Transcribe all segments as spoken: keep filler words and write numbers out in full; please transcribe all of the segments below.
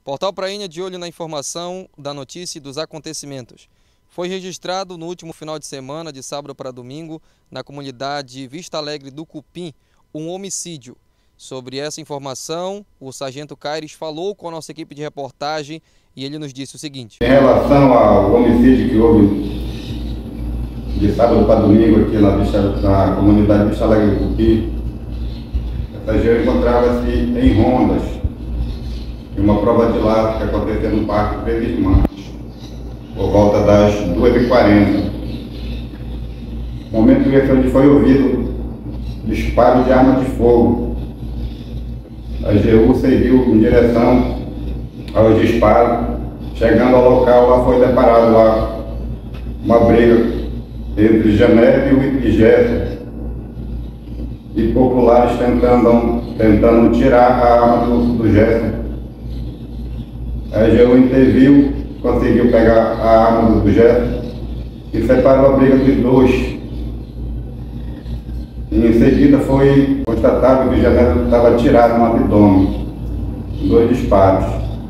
Portal Prainha de olho na informação da notícia e dos acontecimentos. Foi registrado no último final de semana, de sábado para domingo, na comunidade Vista Alegre do Cupim, um homicídio. Sobre essa informação, o sargento Caires falou com a nossa equipe de reportagem e ele nos disse o seguinte: em relação ao homicídio que houve de sábado para domingo aqui na, Vista, na comunidade Vista Alegre do Cupim, essa região encontrava-se em rondas, em uma prova de laço que aconteceu no Parque Três Irmãs, por volta das duas e quarenta. No momento esse onde foi ouvido disparo de arma de fogo. A G U seguiu em direção aos disparos. Chegando ao local, lá foi deparado lá uma briga entre Genésio e Gerson, e populares tentando, tentando tirar a arma do, do Gerson. A G U interviu, conseguiu pegar a arma do Gerson e separou a briga dos dois. E em seguida foi constatado que o Genésio estava atirado no abdômen, dois disparos.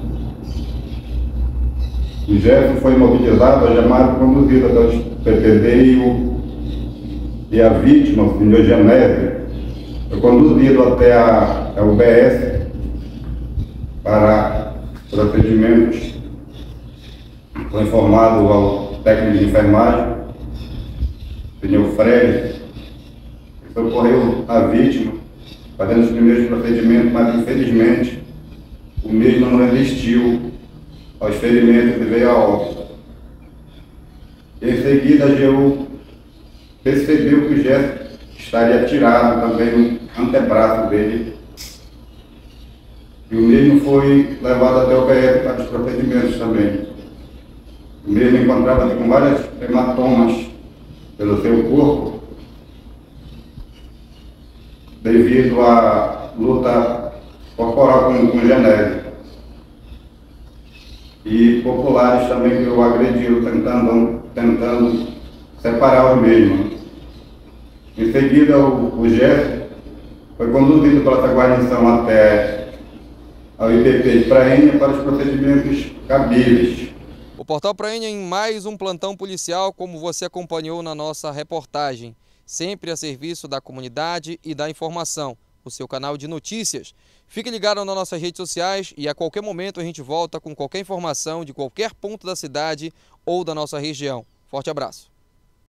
O Gerson foi imobilizado, algemado e conduzido até o P P D e, o, e a vítima, o senhor Genésio, foi conduzido até a, a U B S para procedimentos. Foi informado ao técnico de enfermagem, o senhor Fred, que socorreu a vítima, fazendo os primeiros procedimentos, mas infelizmente o mesmo não resistiu aos ferimentos e veio a óbito. Em seguida, a G U percebeu que o Gerson estaria atirado também no antebraço dele, e o mesmo foi levado até o B S para os procedimentos também. O mesmo encontrava-se com várias hematomas pelo seu corpo, devido à luta corporal com, com o Genésio. E populares também que o agrediram, tentando, tentando separar o mesmo. Em seguida, o, o Gerson foi conduzido pela essa guarnição até ao I P P de Prainha para os procedimentos cabíveis. O Portal Prainha em mais um plantão policial, como você acompanhou na nossa reportagem, sempre a serviço da comunidade e da informação, o seu canal de notícias. Fique ligado nas nossas redes sociais e a qualquer momento a gente volta com qualquer informação de qualquer ponto da cidade ou da nossa região. Forte abraço.